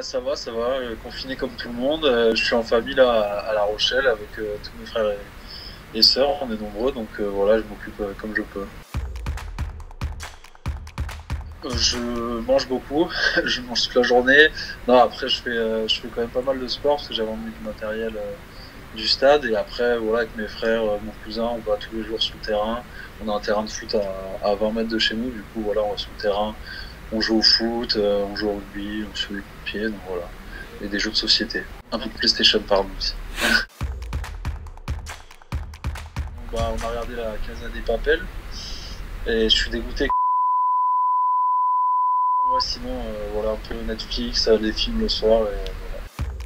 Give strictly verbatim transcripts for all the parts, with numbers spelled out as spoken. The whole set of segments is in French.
Bah, ça va, ça va, euh, confiné comme tout le monde. Euh, je suis en famille là à, à La Rochelle avec euh, tous mes frères et, et sœurs, on est nombreux, donc euh, voilà, je m'occupe euh, comme je peux. Euh, Je mange beaucoup, je mange toute la journée. Non, après je fais, euh, je fais quand même pas mal de sport parce que j'ai vendu du matériel euh, du stade et après voilà avec mes frères, euh, mon cousin, on va tous les jours sur le terrain. On a un terrain de foot à, à vingt mètres de chez nous, du coup voilà, on va sur le terrain, on joue au foot, euh, on joue au rugby, on se fait des coups de pied, donc voilà. Et des jeux de société. Un peu de PlayStation pardon aussi. Donc, bah, on a regardé la Casa des Papel et je suis dégoûté. Moi sinon euh, voilà un peu Netflix, euh, les films le soir et voilà.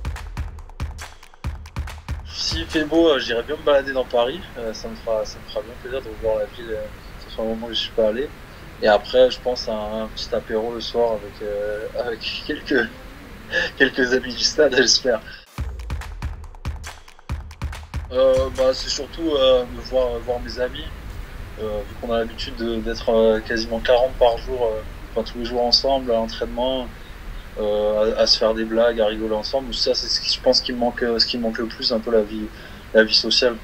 S'il fait beau, euh, j'irai bien me balader dans Paris, euh, ça me fera ça me fera bien plaisir de revoir la ville, euh, ça fait un moment que je suis pas allé. Et après je pense à un, un petit apéro le soir avec, euh, avec quelques, quelques amis du stade j'espère. Euh, bah, c'est surtout euh, de voir, voir mes amis, euh, vu qu'on a l'habitude de- d'être euh, quasiment quarante par jour, euh, enfin tous les jours ensemble à l'entraînement, euh, à, à se faire des blagues, à rigoler ensemble. Ça, c'est ce qui, je pense, qui me manque, euh, ce qui me manque le plus, un peu la vie, la vie sociale.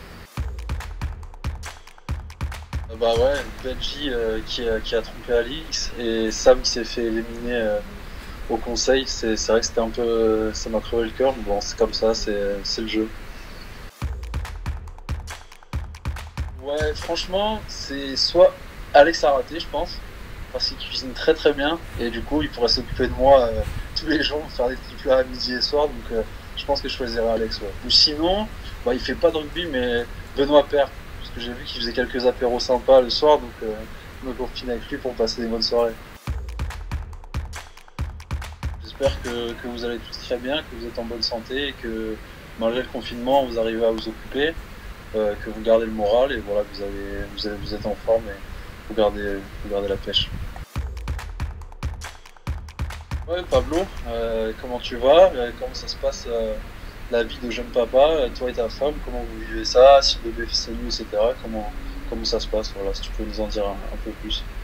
Euh, Bah ouais, Benji euh, qui, a, qui a trompé Alix et Sam qui s'est fait éliminer euh, au conseil. C'est c'est vrai que c'était un peu, euh, ça m'a crevé le cœur, mais bon, c'est comme ça, c'est c'est le jeu. Ouais, franchement, c'est soit Alex a raté, je pense, parce qu'il cuisine très très bien et du coup, il pourrait s'occuper de moi euh, tous les jours, me faire des petits plats à midi et soir. Donc, euh, je pense que je choisirais Alex. Ouais. Ou sinon, bah, il fait pas de rugby, mais Benoît Paire, parce que j'ai vu qu'il faisait quelques apéros sympas le soir, donc euh, je me confine avec lui pour passer des bonnes soirées. J'espère que, que vous allez tous très bien, que vous êtes en bonne santé et que malgré le confinement, vous arrivez à vous occuper. Euh, que vous gardez le moral et voilà, vous, avez, vous, avez, vous êtes en forme et vous gardez, vous gardez la pêche. Ouais, Pablo, euh, comment tu vas? Euh, Comment ça se passe euh, la vie de jeune papa, euh, toi et ta femme? Comment vous vivez ça? Si le bébé s'est nu, et cetera. Comment, comment ça se passe? Voilà, si tu peux nous en dire un, un peu plus.